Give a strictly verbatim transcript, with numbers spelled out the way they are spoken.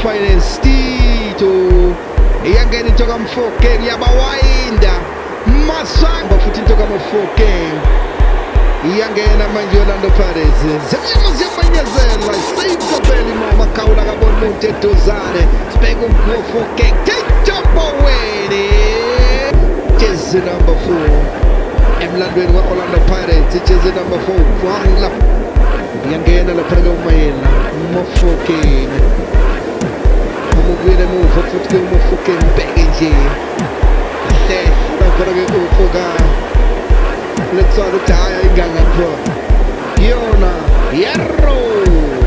finance Tito iyangena intoka Mofokeng yabawainda masamba futhi intoka Mofokeng iyangena manje Orlando Pirates zemnyama ziyamanyazela save kabeli mama kaula kabonunte dozane sibeka Mofokeng jump away jersey number four emlandweni wa Orlando Pirates jersey number four kwangla iyangena lapha kumayela Mofokeng umugwile muva futhi Mofokeng bheke nje eh lapha ke ufoka let's all the time inganga pro yona yarro